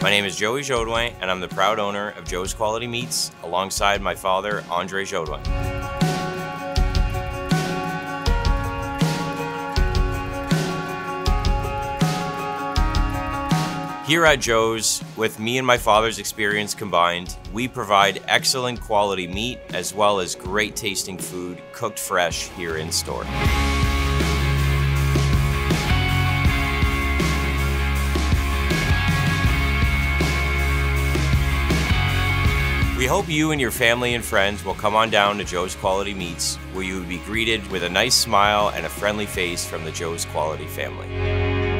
My name is Joey Jodouin, and I'm the proud owner of Joe's Quality Meats, alongside my father, Andre Jodouin. Here at Joe's, with me and my father's experience combined, we provide excellent quality meat as well as great tasting food cooked fresh here in store. We hope you and your family and friends will come on down to Joe's Quality Meats, where you will be greeted with a nice smile and a friendly face from the Joe's Quality family.